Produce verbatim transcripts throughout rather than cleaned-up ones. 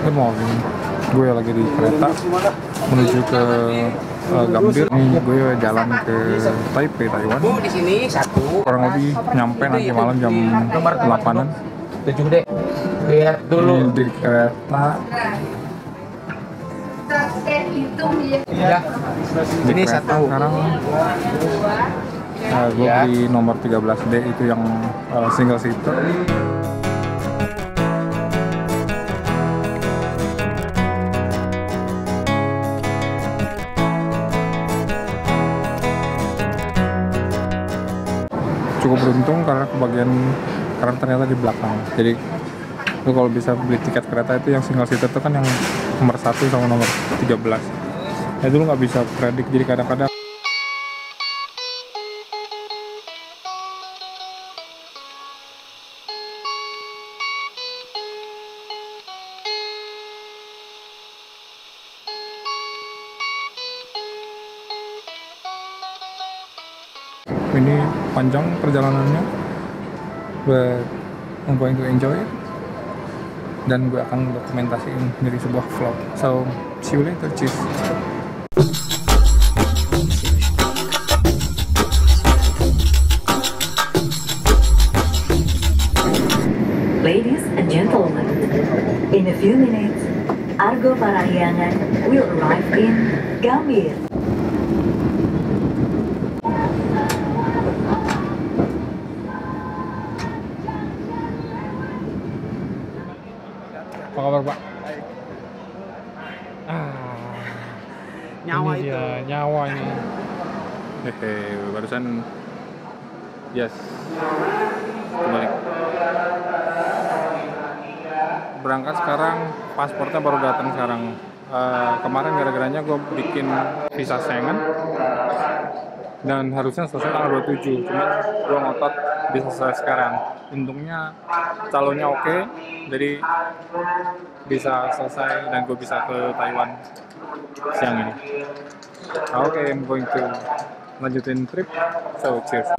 Good morning. Gue lagi di kereta menuju ke uh, Gambir. Nih gue jalan ke Taipei, Taiwan. Di sini satu. Kurang lebih nyampe nanti malam jam delapanan. Tujuh deh. Lihat dulu di kereta. Ya. Di Ini kereta satu. sekarang. Uh, gue Ya. beli nomor tiga belas D itu yang uh, single seater. Cukup beruntung karena kebagian karena ternyata di belakang. Jadi lu kalau bisa beli tiket kereta itu yang single seater itu kan yang nomor satu sama nomor tiga belas. Nah, itu lu nggak bisa predik, jadi kadang-kadang ini panjang perjalanannya, but I'm going to enjoy it, dan gue akan dokumentasiin dari sebuah vlog. So see you later, cheers. Ladies and gentlemen, in a few minutes, Argo Parahyangan will arrive in Gambir. Apa kabar, Pak? Ah, Nyawa ini itu. dia, nyawa ini. Hehe, barusan yes kembali. Berangkat sekarang, pasportnya baru datang sekarang. Uh, kemarin gara-garanya gue bikin visa Schengen dan harusnya selesai tanggal dua puluh tujuh, cuman gue ngotot bisa selesai sekarang. Untungnya calonnya oke, okay, jadi bisa selesai dan gue bisa ke Taiwan siang ini. Oke, okay, I'm going to lanjutin trip, so cheers.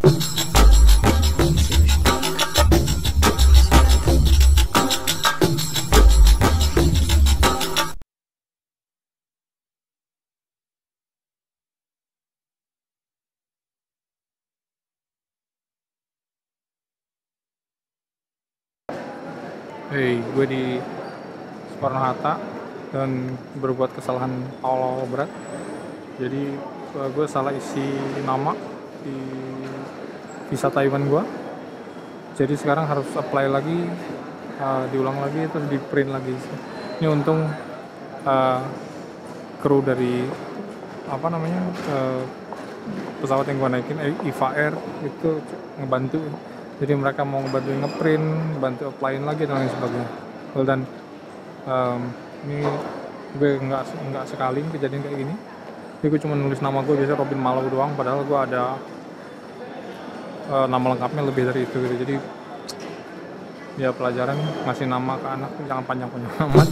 Hey, gue di Soekarno-Hatta dan berbuat kesalahan awal-awal berat. Jadi gue salah isi nama di visa Taiwan gue. Jadi sekarang harus apply lagi, uh, diulang lagi, terus di print lagi. Ini untung uh, kru dari apa namanya uh, pesawat yang gue naikin, Eva Air itu ngebantu. Jadi mereka mau ngebantu ngeprint, bantu applyin lagi dan lain sebagainya. Well, dan um, ini gue nggak nggak sekali kejadian kayak gini. Jadi gue cuma nulis nama gue biasa Robin Malau doang, padahal gue ada uh, nama lengkapnya lebih dari itu gitu. Jadi ya pelajaran ngasih nama ke anak jangan panjang-panjang amat.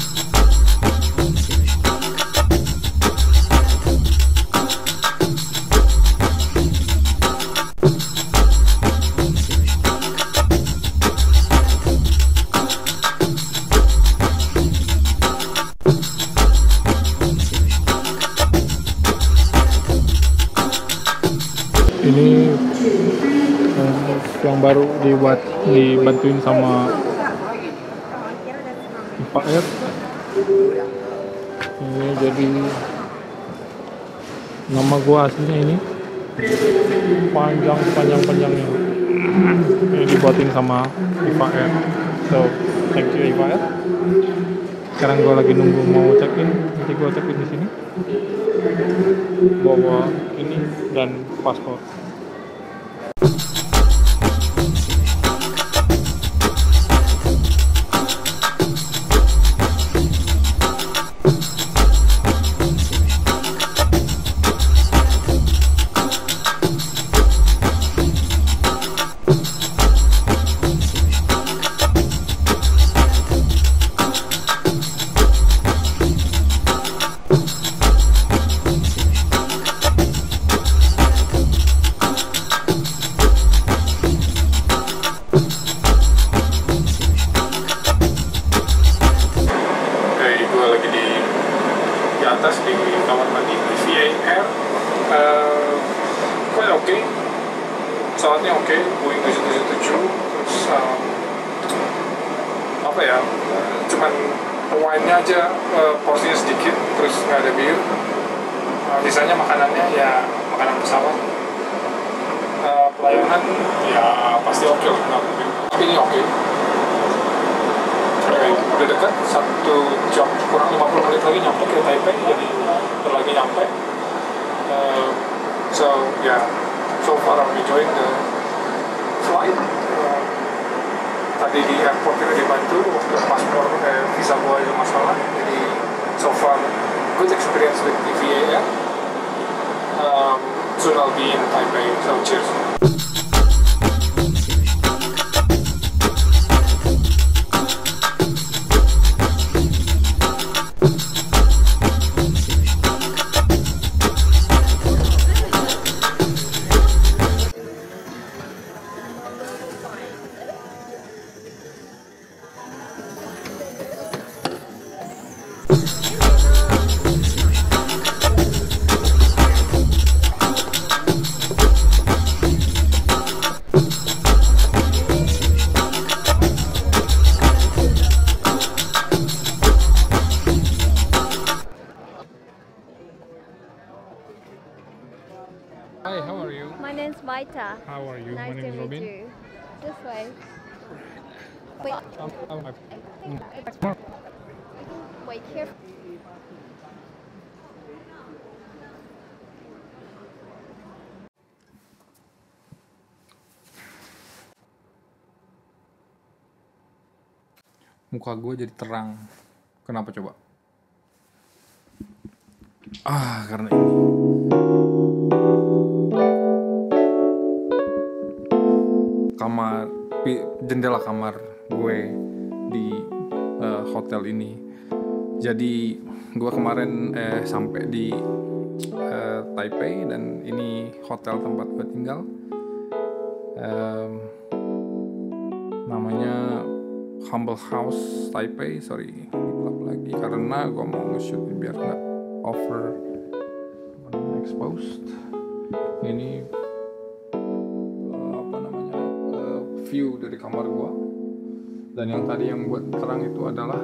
Ini uh, yang baru dibuat dibantuin sama Pak Air. Ini jadi nama gua aslinya ini panjang panjang panjangnya. Ini dibuatin sama Eva Air. So thank you Eva Air. Sekarang gua lagi nunggu mau check in. Nanti gua check in di sini. Bawa ini dan paspor. fasilitas di kamar mandi di V A R uh, quite oke, okay. Pesawatnya oke, okay. Boeing tujuh tujuh tujuh, terus um, apa ya, uh, cuman wine-nya aja uh, porsinya sedikit, terus nggak ada bir. Uh, sisanya makanannya ya makanan pesawat. Uh, pelayanan ya pasti oke okay lah, tapi ini oke. Okay. Okay, udah dekat, satu jam kurang lima puluh menit lagi nyampe ke Taipei, jadi bentar lagi nyampe. Uh, so yeah, so far I'm enjoying the flight. Uh, tadi di airport kita dibantu waktu paspor, eh, visa gua ada masalah, jadi so far good experience with the V A R. Um, soon I'll be in Taipei, so cheers. Hi, how are you? My name's Maita. How are you? Nice My name to is meet Robin. you. This way. Wait, Um, um, wait here. Muka gue jadi terang. Kenapa coba? Ah, karena ini. Kamar, jendela kamar gue di uh, hotel ini. Jadi gue kemarin eh, sampai di uh, Taipei dan ini hotel tempat gue tinggal. Um, namanya Humble House Taipei. Sorry, diklap lagi karena gue mau nge-shoot biar nggak over exposed. Ini uh, apa namanya uh, view dari kamar gue. Dan yang tadi yang buat terang itu adalah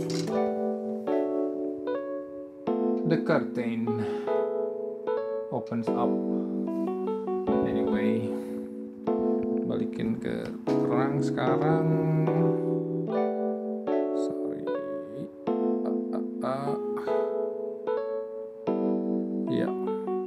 the curtain opens up. Anyway, balikin ke terang sekarang. Sorry. Uh, uh, uh. Ya. Yeah.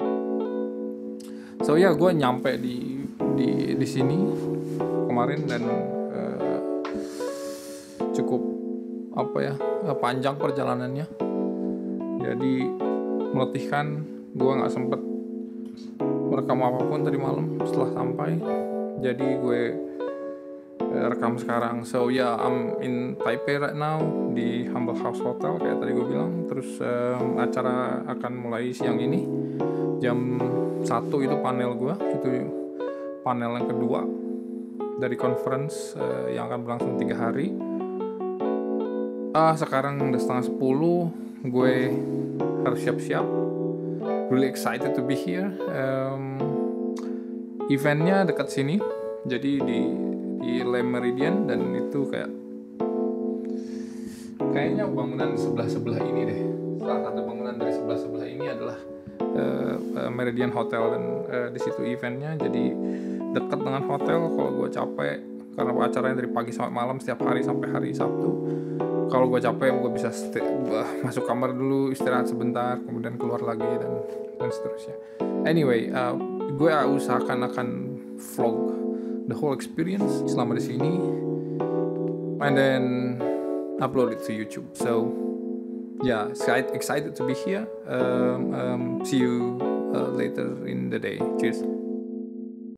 So ya, yeah, gue nyampe di di di sini kemarin dan uh, cukup apa ya uh, panjang perjalanannya. Jadi meletihkan. Gue nggak sempet merekam apapun tadi malam setelah sampai. Jadi gue uh, rekam sekarang. So ya, yeah, I'm in Taipei right now di Humble House Hotel kayak tadi gue bilang. Terus um, acara akan mulai siang ini jam satu itu panel gue. Itu panel yang kedua dari conference uh, yang akan berlangsung tiga hari. Ah, sekarang udah setengah sepuluh. Gue harus siap-siap. Really excited to be here. Um, eventnya dekat sini, jadi di di Le Méridien, dan itu kayak kayaknya bangunan sebelah-sebelah ini deh. Salah satu bangunan dari sebelah-sebelah ini adalah uh, uh, Meridian Hotel, dan uh, di situ eventnya. Jadi dekat dengan hotel. Kalau gue capek karena acaranya dari pagi sampai malam setiap hari sampai hari Sabtu. Kalau gue capek, gue bisa stay, uh, masuk kamar dulu, istirahat sebentar, kemudian keluar lagi dan dan seterusnya. Anyway, uh, gue usahakan akan vlog the whole experience selama di sini, and then upload it to YouTube. So, yeah, excited excited to be here. Um, um, see you uh, later in the day. Cheers.